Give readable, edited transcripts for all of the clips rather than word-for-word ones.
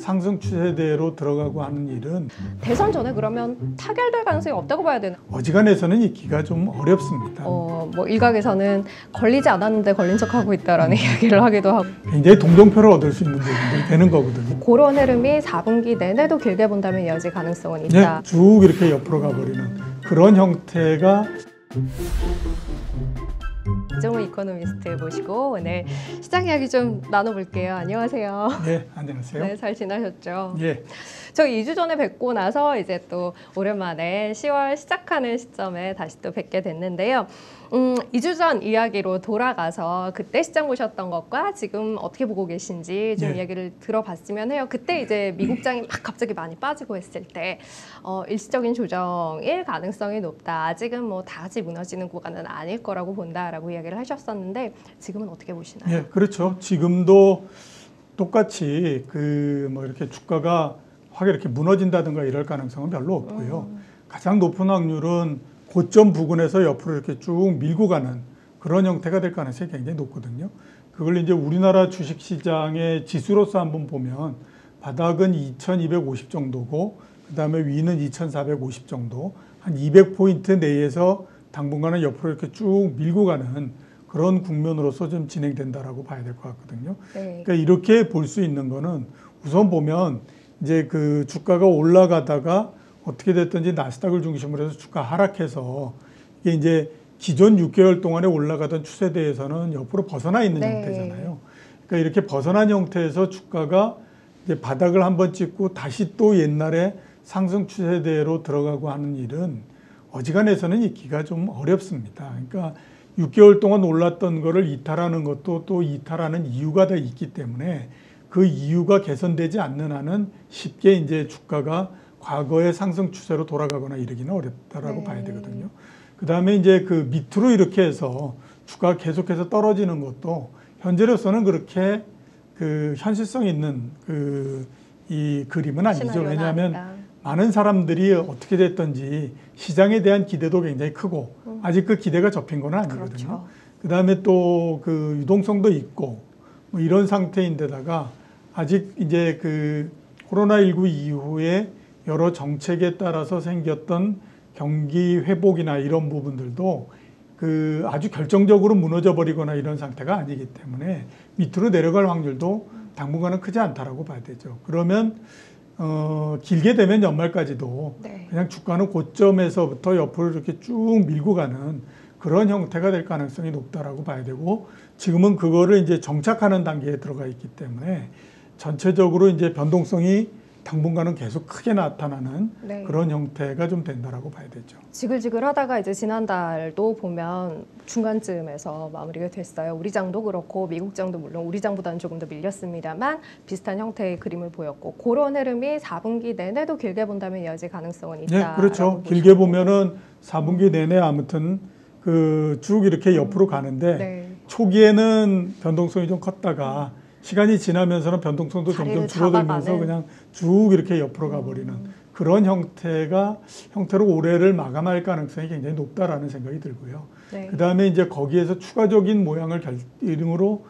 상승 추세대로 들어가고 하는 일은 대선 전에 그러면 타결될 가능성이 없다고 봐야 되나? 어지간해서는 있기가 좀 어렵습니다. 뭐 일각에서는 걸리지 않았는데 걸린 척하고 있다라는 이야기를 하기도 하고 굉장히 동정표를 얻을 수 있는 부분들이 되는 거거든요. 그런 흐름이 4분기 내내도 길게 본다면 이어질 가능성은 있다. 쭉 이렇게 옆으로 가버리는 그런 형태가 이정우 이코노미스트 모시고 오늘 시장 이야기 좀 나눠볼게요. 안녕하세요. 네, 안녕하세요. 네, 잘 지나셨죠? 예. 저 2주 전에 뵙고 나서 이제 또 오랜만에 10월 시작하는 시점에 다시 또 뵙게 됐는데요. 2주 전 이야기로 돌아가서 그때 시장 보셨던 것과 지금 어떻게 보고 계신지 좀 이야기를 들어봤으면 해요. 그때 이제 미국장이 막 갑자기 많이 빠지고 했을 때 일시적인 조정일 가능성이 높다. 아직은 뭐 다 같이 무너지는 구간은 아닐 거라고 본다라고 이야기를 하셨었는데 지금은 어떻게 보시나요? 예, 그렇죠. 지금도 똑같이 뭐 이렇게 주가가 확 이렇게 무너진다든가 이럴 가능성은 별로 없고요. 가장 높은 확률은 고점 부근에서 옆으로 이렇게 쭉 밀고 가는 그런 형태가 될 가능성이 굉장히 높거든요. 그걸 이제 우리나라 주식시장의 지수로서 한번 보면 바닥은 2250 정도고 그다음에 위는 2450 정도 한 200포인트 내에서 당분간은 옆으로 이렇게 쭉 밀고 가는 그런 국면으로서 좀 진행된다라고 봐야 될 것 같거든요. 네. 그러니까 이렇게 볼 수 있는 거는 우선 보면 이제 그 주가가 올라가다가 어떻게 됐든지 나스닥을 중심으로 해서 주가 하락해서 이게 이제 기존 6개월 동안에 올라가던 추세대에서는 옆으로 벗어나 있는 형태잖아요. 그러니까 이렇게 벗어난 형태에서 주가가 이제 바닥을 한번 찍고 다시 또 옛날에 상승 추세대로 들어가고 하는 일은 어지간해서는 있기가 좀 어렵습니다. 그러니까 6개월 동안 올랐던 거를 이탈하는 것도 또 이탈하는 이유가 다 있기 때문에 그 이유가 개선되지 않는 한은 쉽게 이제 주가가 과거의 상승 추세로 돌아가거나 이러기는 어렵다라고 봐야 되거든요. 그 다음에 이제 그 밑으로 이렇게 해서 주가가 계속해서 떨어지는 것도 현재로서는 그렇게 그 현실성 있는 이 그림은 아니죠. 왜냐하면 많은 사람들이 어떻게 됐든지 시장에 대한 기대도 굉장히 크고 아직 그 기대가 접힌 건 아니거든요. 그렇죠. 그 다음에 또 그 유동성도 있고 뭐 이런 상태인데다가 아직 이제 그 코로나19 이후에 여러 정책에 따라서 생겼던 경기 회복이나 이런 부분들도 그 아주 결정적으로 무너져 버리거나 이런 상태가 아니기 때문에 밑으로 내려갈 확률도 당분간은 크지 않다라고 봐야 되죠. 그러면 길게 되면 연말까지도 그냥 주가는 고점에서부터 옆으로 이렇게 쭉 밀고 가는 그런 형태가 될 가능성이 높다라고 봐야 되고 지금은 그거를 이제 정착하는 단계에 들어가 있기 때문에 전체적으로 이제 변동성이 당분간은 계속 크게 나타나는 그런 형태가 좀 된다라고 봐야 되죠. 지글지글하다가 이제 지난달도 보면 중간쯤에서 마무리가 됐어요. 우리 장도 그렇고 미국 장도 물론 우리 장보다는 조금 더 밀렸습니다만 비슷한 형태의 그림을 보였고 그런 흐름이 4분기 내내도 길게 본다면 이어질 가능성은 있다. 네, 그렇죠. 길게 보면은 4분기 내내 아무튼 그 쭉 이렇게 옆으로 가는데 초기에는 변동성이 좀 컸다가 시간이 지나면서는 변동성도 점점 줄어들면서 그냥 쭉 이렇게 옆으로 가버리는 그런 형태로 올해를 마감할 가능성이 굉장히 높다라는 생각이 들고요. 그 다음에 이제 거기에서 추가적인 모양을 이름으로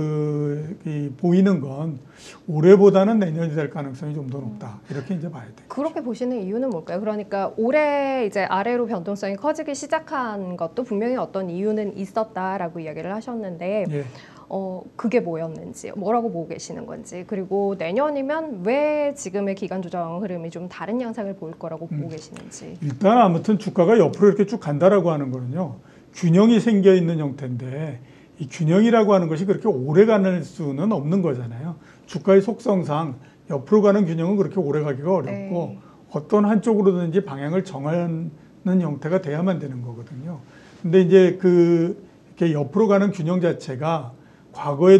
보이는 건 올해보다는 내년이 될 가능성이 좀 더 높다. 이렇게 이제 봐야 돼요. 그렇게 보시는 이유는 뭘까요? 그러니까 올해 이제 아래로 변동성이 커지기 시작한 것도 분명히 어떤 이유는 있었다라고 이야기를 하셨는데 그게 뭐였는지, 뭐라고 보고 계시는 건지, 그리고 내년이면 왜 지금의 기간 조정 흐름이 좀 다른 양상을 보일 거라고 보고 계시는지. 일단 아무튼 주가가 옆으로 이렇게 쭉 간다라고 하는 거는요. 균형이 생겨 있는 형태인데 이 균형이라고 하는 것이 그렇게 오래 가는 수는 없는 거잖아요. 주가의 속성상 옆으로 가는 균형은 그렇게 오래 가기가 어렵고 어떤 한쪽으로든지 방향을 정하는 형태가 돼야만 되는 거거든요. 근데 이제 이렇게 옆으로 가는 균형 자체가 과거에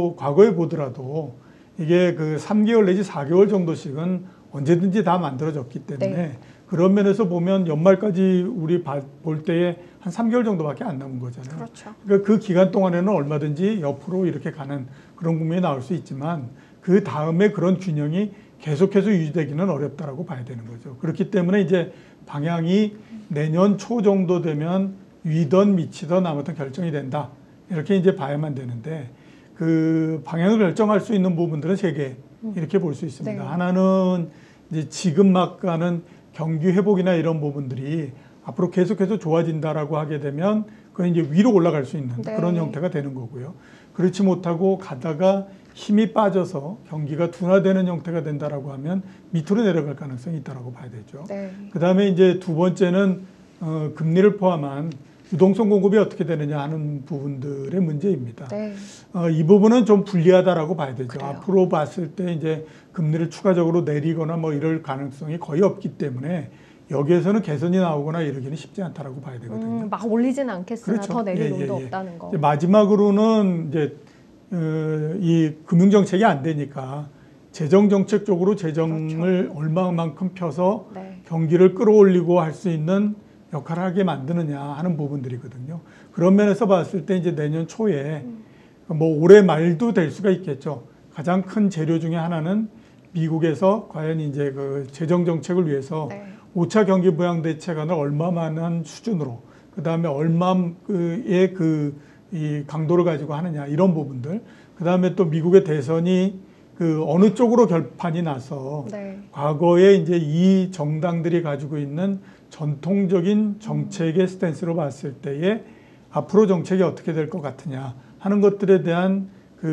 보더라도 이게 3개월 내지 4개월 정도씩은 언제든지 다 만들어졌기 때문에 그런 면에서 보면 연말까지 우리 볼 때에 한 3개월 정도밖에 안 남은 거잖아요. 그렇죠. 그러니까 그 기간 동안에는 얼마든지 옆으로 이렇게 가는 그런 국면이 나올 수 있지만 그 다음에 그런 균형이 계속해서 유지되기는 어렵다라고 봐야 되는 거죠. 그렇기 때문에 이제 방향이 내년 초 정도 되면 위든 밑이든 아무튼 결정이 된다. 이렇게 이제 봐야만 되는데 그 방향을 결정할 수 있는 부분들은 세 개 이렇게 볼 수 있습니다. 네. 하나는 이제 지금 막 가는 경기 회복이나 이런 부분들이 앞으로 계속해서 좋아진다라고 하게 되면 그건 이제 위로 올라갈 수 있는 네. 그런 형태가 되는 거고요. 그렇지 못하고 가다가 힘이 빠져서 경기가 둔화되는 형태가 된다라고 하면 밑으로 내려갈 가능성이 있다라고 봐야 되죠. 네. 그다음에 이제 두 번째는 금리를 포함한 유동성 공급이 어떻게 되느냐 하는 부분들의 문제입니다. 네. 이 부분은 좀 불리하다라고 봐야 되죠. 그래요. 앞으로 봤을 때 이제 금리를 추가적으로 내리거나 뭐 이럴 가능성이 거의 없기 때문에 여기에서는 개선이 나오거나 이러기는 쉽지 않다라고 봐야 되거든요. 막 올리진 않겠으나 그렇죠. 더 내릴 예, 놈도 예, 예. 없다는 거. 이제 마지막으로는 이제 이 금융 정책이 안 되니까 재정 정책 쪽으로 재정을 얼마만큼 펴서 네. 경기를 끌어올리고 할 수 있는 역할을 하게 만드느냐 하는 부분들이거든요. 그런 면에서 봤을 때 이제 내년 초에 뭐 올해 말도 될 수가 있겠죠. 가장 큰 재료 중에 하나는 미국에서 과연 이제 그 재정 정책을 위해서 네. 5차 경기 부양 대책안을 얼마만한 수준으로 그다음에 얼마의 이 강도를 가지고 하느냐 이런 부분들. 그다음에 또 미국의 대선이 그 어느 쪽으로 결판이 나서 네. 과거에 이제 이 정당들이 가지고 있는 전통적인 정책의 스탠스로 봤을 때에 앞으로 정책이 어떻게 될 것 같으냐 하는 것들에 대한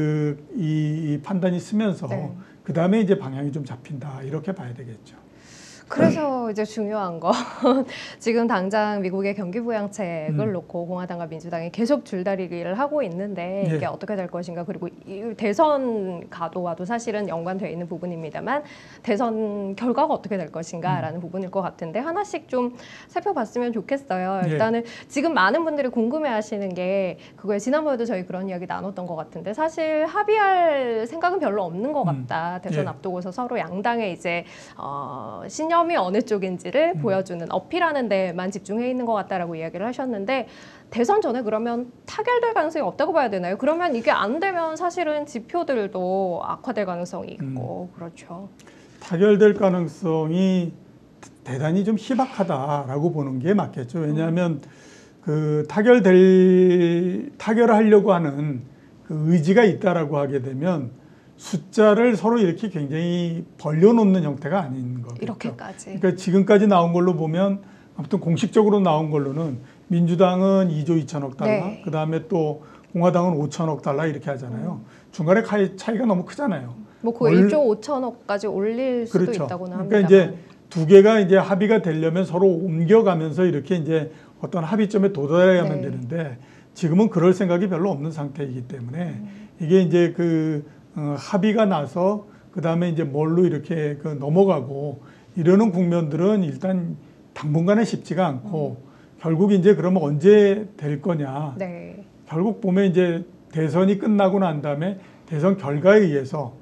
이 판단이 쓰면서 네. 그 다음에 이제 방향이 좀 잡힌다 이렇게 봐야 되겠죠. 그래서 이제 중요한 거 지금 당장 미국의 경기 부양책을 놓고 공화당과 민주당이 계속 줄다리기를 하고 있는데 이게 예. 어떻게 될 것인가 그리고 이 대선 가도와도 사실은 연관되어 있는 부분입니다만 대선 결과가 어떻게 될 것인가라는 부분일 것 같은데 하나씩 좀 살펴봤으면 좋겠어요. 예. 일단은 지금 많은 분들이 궁금해하시는 게 그거에 지난번에도 저희 그런 이야기 나눴던 것 같은데 사실 합의할 생각은 별로 없는 것 같다. 대선 예. 앞두고서 서로 양당의 이제 신념이 어느 쪽인지를 보여주는 어필하는 데만 집중해 있는 것 같다라고 이야기를 하셨는데 대선 전에 그러면 타결될 가능성이 없다고 봐야 되나요? 그러면 이게 안 되면 사실은 지표들도 악화될 가능성이 있고 그렇죠. 타결될 가능성이 대단히 좀 희박하다라고 보는 게 맞겠죠. 왜냐하면 그 타결하려고 하는 그 의지가 있다라고 하게 되면 숫자를 서로 이렇게 굉장히 벌려놓는 형태가 아닌 거겠죠. 이렇게까지. 그러니까 지금까지 나온 걸로 보면 아무튼 공식적으로 나온 걸로는 민주당은 2조 2천억 달러, 네. 그다음에 또 공화당은 5천억 달러 이렇게 하잖아요. 중간에 차이가 너무 크잖아요. 뭐 그 1조 5천억까지 올릴 수도 그렇죠. 있다고는 그러니까 합니다만. 이제 두 개가 이제 합의가 되려면 서로 옮겨가면서 이렇게 이제 어떤 합의점에 도달해야만 네. 되는데 지금은 그럴 생각이 별로 없는 상태이기 때문에 이게 이제 합의가 나서 그 다음에 이제 뭘로 이렇게 넘어가고 이러는 국면들은 일단 당분간은 쉽지가 않고 결국 이제 그러면 언제 될 거냐. 네. 결국 보면 이제 대선이 끝나고 난 다음에 대선 결과에 의해서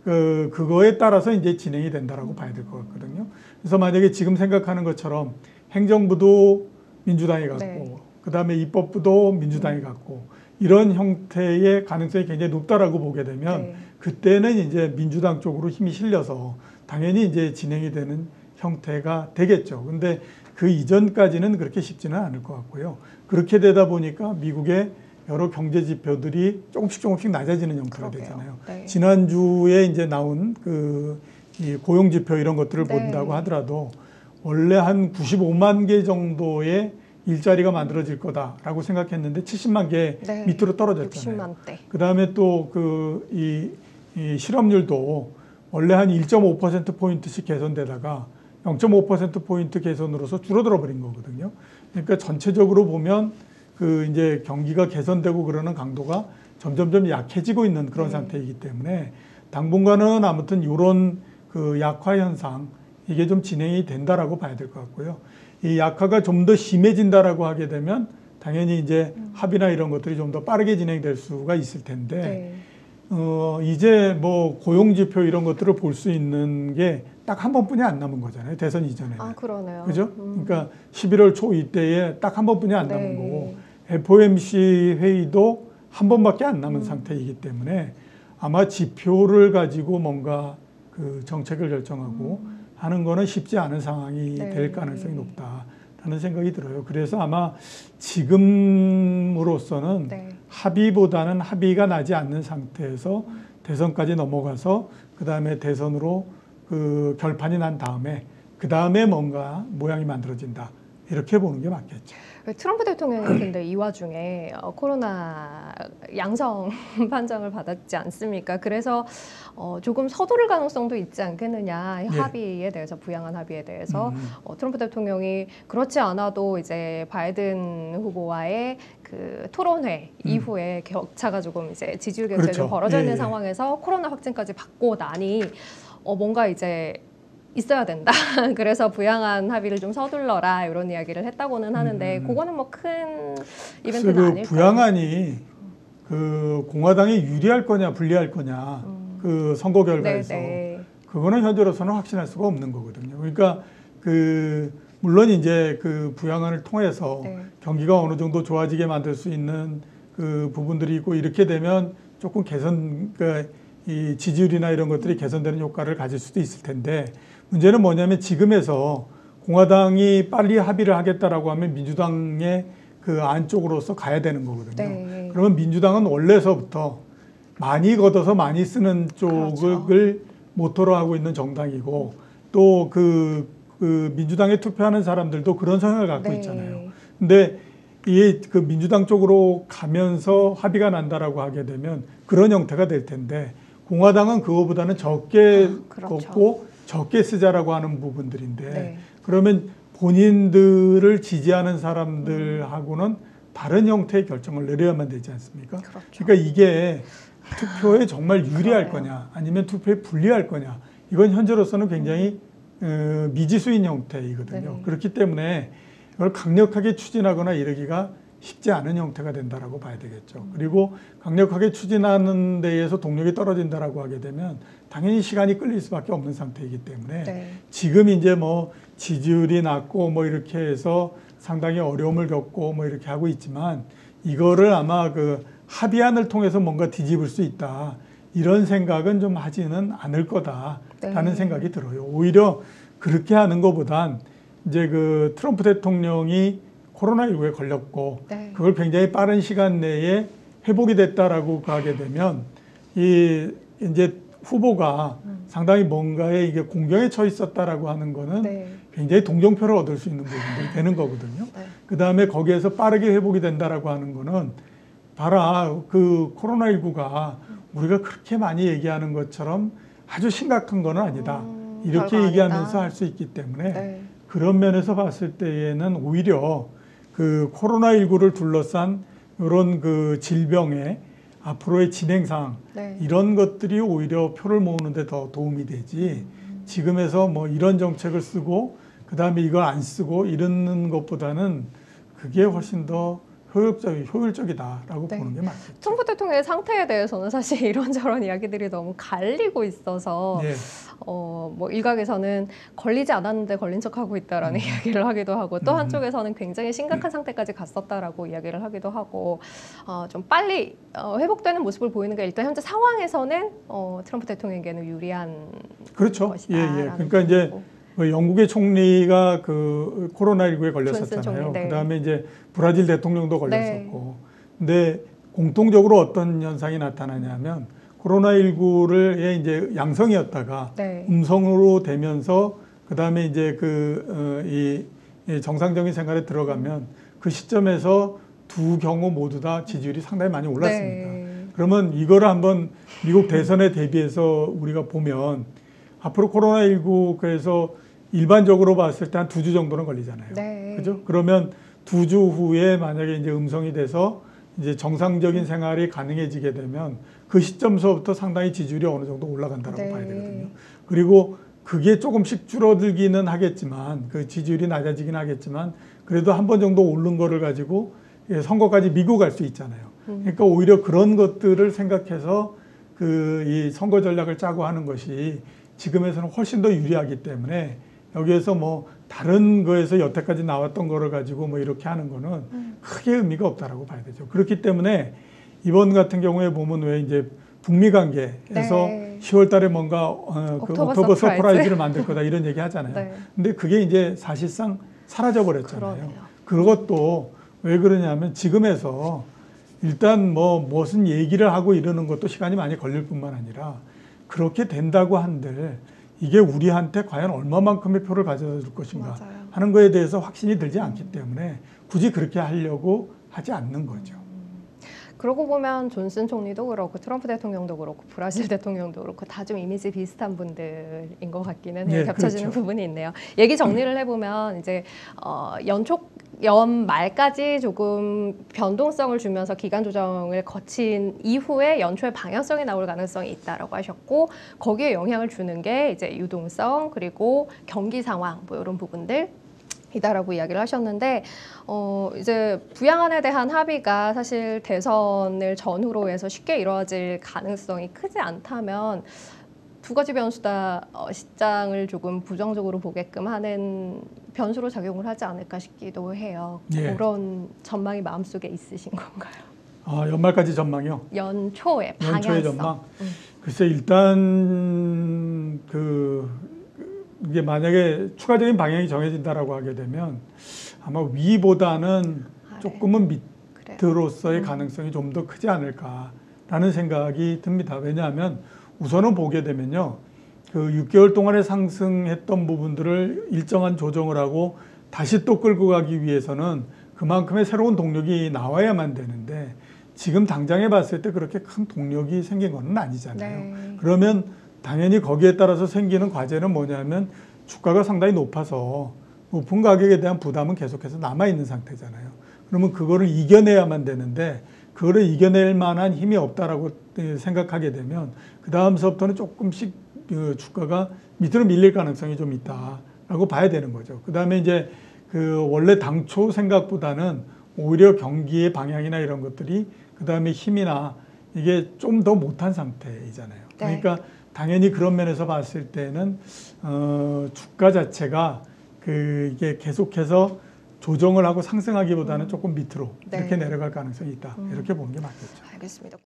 그거에 따라서 이제 진행이 된다라고 봐야 될 것 같거든요. 그래서 만약에 지금 생각하는 것처럼 행정부도 민주당이 갖고 네. 그 다음에 입법부도 민주당이 갖고 이런 형태의 가능성이 굉장히 높다라고 보게 되면 네. 그때는 이제 민주당 쪽으로 힘이 실려서 당연히 이제 진행이 되는 형태가 되겠죠. 근데 그 이전까지는 그렇게 쉽지는 않을 것 같고요. 그렇게 되다 보니까 미국의 여러 경제 지표들이 조금씩 낮아지는 형태가 그러게요. 되잖아요. 네. 지난주에 이제 나온 이 고용 지표 이런 것들을 네. 본다고 하더라도 원래 한 95만 개 정도의 일자리가 만들어질 거다라고 생각했는데 70만 개 네. 밑으로 떨어졌잖아요. 60만대. 그 다음에 또 이 실업률도 원래 한 1.5%포인트씩 개선되다가 0.5%포인트 개선으로서 줄어들어 버린 거거든요. 그러니까 전체적으로 보면 이제 경기가 개선되고 그러는 강도가 점점점 약해지고 있는 그런 상태이기 때문에 당분간은 아무튼 이런 약화 현상 이게 좀 진행이 된다라고 봐야 될 것 같고요. 이 약화가 좀 더 심해진다라고 하게 되면 당연히 이제 합의나 이런 것들이 좀 더 빠르게 진행될 수가 있을 텐데 네. 이제 뭐 고용 지표 이런 것들을 볼 수 있는 게 딱 한 번뿐이 안 남은 거잖아요. 대선 이전에는. 아 그러네요. 그죠? 그러니까 11월 초 이때에 딱 한 번뿐이 안 남은 네. 거고 FOMC 회의도 한 번밖에 안 남은 상태이기 때문에 아마 지표를 가지고 뭔가 정책을 결정하고 하는 거는 쉽지 않은 상황이 네. 될 가능성이 높다라는 생각이 들어요. 그래서 아마 지금으로서는 네. 합의보다는 합의가 나지 않는 상태에서 대선까지 넘어가서 그 다음에 대선으로 그 결판이 난 다음에 그 다음에 뭔가 모양이 만들어진다 이렇게 보는 게 맞겠죠. 트럼프 대통령이 근데 이 와중에 코로나 양성 판정을 받았지 않습니까? 그래서 조금 서두를 가능성도 있지 않겠느냐. 합의에 대해서, 부양한 합의에 대해서 트럼프 대통령이 그렇지 않아도 이제 바이든 후보와의 그 토론회 이후에 격차가 조금 이제 지지율 격차가 그렇죠. 좀 벌어져 있는 상황에서 코로나 확진까지 받고 나니 뭔가 이제 있어야 된다. 그래서 부양한 합의를 좀 서둘러라 이런 이야기를 했다고는 하는데 그거는 뭐 큰 이벤트는 그 아닐까요? 부양안이 그 공화당이 유리할 거냐 불리할 거냐 그 선거 결과에서 그거는 현재로서는 확신할 수가 없는 거거든요. 그러니까 그 물론 이제 그 부양안을 통해서 경기가 어느 정도 좋아지게 만들 수 있는 그 부분들이 있고 이렇게 되면 조금 개선 이 지지율이나 이런 것들이 개선되는 효과를 가질 수도 있을 텐데 문제는 뭐냐면 지금에서 공화당이 빨리 합의를 하겠다라고 하면 민주당의 그 안쪽으로서 가야 되는 거거든요. 그러면 민주당은 원래서부터 많이 걷어서 많이 쓰는 쪽을 모토로 하고 있는 정당이고 또 그 민주당에 투표하는 사람들도 그런 성향을 갖고 있잖아요. 근데 이게 그 민주당 쪽으로 가면서 합의가 난다라고 하게 되면 그런 형태가 될 텐데 공화당은 그거보다는 적게 걷고 적게 쓰자라고 하는 부분들인데 그러면 본인들을 지지하는 사람들하고는 다른 형태의 결정을 내려야만 되지 않습니까? 그러니까 이게 투표에 정말 유리할 거냐 아니면 투표에 불리할 거냐 이건 현재로서는 굉장히 미지수인 형태이거든요. 그렇기 때문에 이걸 강력하게 추진하거나 이러기가 쉽지 않은 형태가 된다라고 봐야 되겠죠. 그리고 강력하게 추진하는 데에서 동력이 떨어진다라고 하게 되면 당연히 시간이 끌릴 수밖에 없는 상태이기 때문에 지금 이제 뭐 지지율이 낮고 뭐 이렇게 해서 상당히 어려움을 겪고 뭐 이렇게 하고 있지만 이거를 아마 그 합의안을 통해서 뭔가 뒤집을 수 있다 이런 생각은 좀 하지는 않을 거다라는 생각이 들어요. 오히려 그렇게 하는 것보단 이제 그 트럼프 대통령이 코로나19에 걸렸고 그걸 굉장히 빠른 시간 내에 회복이 됐다라고 하게 되면 이 이제 후보가 상당히 뭔가에 이게 공경에 처해 있었다라고 하는 거는 굉장히 동정표를 얻을 수 있는 부분들이 되는 거거든요. 그 다음에 거기에서 빠르게 회복이 된다라고 하는 거는 봐라 그 코로나19가 우리가 그렇게 많이 얘기하는 것처럼 아주 심각한 거는 아니다. 이렇게 얘기하면서 할 수 있기 때문에 그런 면에서 봤을 때에는 오히려 그 코로나19를 둘러싼 이런 그 질병의 앞으로의 진행상 이런 것들이 오히려 표를 모으는 데 더 도움이 되지 지금에서 뭐 이런 정책을 쓰고 그 다음에 이걸 안 쓰고 이러는 것보다는 그게 훨씬 더 효율적이다라고 보는 게 맞겠죠. 트럼프 대통령의 상태에 대해서는 사실 이런저런 이야기들이 너무 갈리고 있어서 뭐 일각에서는 걸리지 않았는데 걸린 척하고 있다라는 이야기를 하기도 하고 또 한쪽에서는 굉장히 심각한 상태까지 갔었다라고 이야기를 하기도 하고 좀 빨리 회복되는 모습을 보이는 게 일단 현재 상황에서는 트럼프 대통령에게는 유리한 것이다. 그러니까 이제 영국의 총리가 그 코로나19에 걸렸었잖아요. 그다음에 이제 브라질 대통령도 걸렸었고. 근데 공통적으로 어떤 현상이 나타나냐면 코로나19를 이제 양성이었다가 음성으로 되면서 그다음에 이제 이 정상적인 생활에 들어가면 그 시점에서 두 경우 모두 다 지지율이 상당히 많이 올랐습니다. 그러면 이거를 한번 미국 대선에 대비해서 우리가 보면 앞으로 코로나19 그래서 일반적으로 봤을 때 한 2주 정도는 걸리잖아요. 그죠? 그러면 2주 후에 만약에 이제 음성이 돼서 이제 정상적인 생활이 가능해지게 되면 그 시점서부터 상당히 지지율이 어느 정도 올라간다고 봐야 되거든요. 그리고 그게 조금씩 줄어들기는 하겠지만 그 지지율이 낮아지긴 하겠지만 그래도 한 번 정도 오른 거를 가지고 선거까지 미국 갈 수 있잖아요. 그러니까 오히려 그런 것들을 생각해서 그 이 선거 전략을 짜고 하는 것이 지금에서는 훨씬 더 유리하기 때문에 여기에서 뭐 다른 거에서 여태까지 나왔던 거를 가지고 뭐 이렇게 하는 거는 크게 의미가 없다라고 봐야 되죠. 그렇기 때문에 이번 같은 경우에 보면 왜 이제 북미 관계에서 10월 달에 뭔가 그 옥토버 서프라이즈를 만들 거다 이런 얘기 하잖아요. 근데 그게 이제 사실상 사라져 버렸잖아요. 그것도 왜 그러냐면 지금에서 일단 뭐 무슨 얘기를 하고 이러는 것도 시간이 많이 걸릴 뿐만 아니라 그렇게 된다고 한들 이게 우리한테 과연 얼마만큼의 표를 가져다 줄 것인가 맞아요. 하는 거에 대해서 확신이 들지 않기 때문에 굳이 그렇게 하려고 하지 않는 거죠. 그러고 보면 존슨 총리도 그렇고 트럼프 대통령도 그렇고 브라질 대통령도 그렇고 다 좀 이미지 비슷한 분들인 것 같기는 해요. 네, 겹쳐지는 그렇죠. 부분이 있네요. 얘기 정리를 해보면 이제 연말까지 조금 변동성을 주면서 기간 조정을 거친 이후에 연초에 방향성이 나올 가능성이 있다라고 하셨고 거기에 영향을 주는 게 이제 유동성 그리고 경기 상황 뭐 이런 부분들. 이다라고 이야기를 하셨는데 이제 부양안에 대한 합의가 사실 대선을 전후로 해서 쉽게 이루어질 가능성이 크지 않다면 두 가지 변수다 시장을 조금 부정적으로 보게끔 하는 변수로 작용을 하지 않을까 싶기도 해요. 예. 그런 전망이 마음속에 있으신 건가요? 연말까지 전망이요? 연초에 방향성. 연초의 전망. 글쎄 일단 이게 만약에 추가적인 방향이 정해진다라고 하게 되면 아마 위보다는 조금은 밑으로서의 가능성이 좀 더 크지 않을까라는 생각이 듭니다. 왜냐하면 우선은 보게 되면요, 그 6개월 동안에 상승했던 부분들을 일정한 조정을 하고 다시 또 끌고 가기 위해서는 그만큼의 새로운 동력이 나와야만 되는데 지금 당장에 봤을 때 그렇게 큰 동력이 생긴 건 아니잖아요. 네. 그러면 당연히 거기에 따라서 생기는 과제는 뭐냐면 주가가 상당히 높아서 높은 가격에 대한 부담은 계속해서 남아있는 상태잖아요. 그러면 그거를 이겨내야만 되는데 그거를 이겨낼 만한 힘이 없다라고 생각하게 되면 그 다음서부터는 조금씩 주가가 밑으로 밀릴 가능성이 좀 있다라고 봐야 되는 거죠. 그 다음에 이제 원래 당초 생각보다는 오히려 경기의 방향이나 이런 것들이 그 다음에 힘이나 이게 좀 더 못한 상태이잖아요. 네. 그러니까 당연히 그런 면에서 봤을 때는 주가 자체가 이게 계속해서 조정을 하고 상승하기보다는 조금 밑으로 네. 이렇게 내려갈 가능성이 있다. 이렇게 보는 게 맞겠죠. 알겠습니다.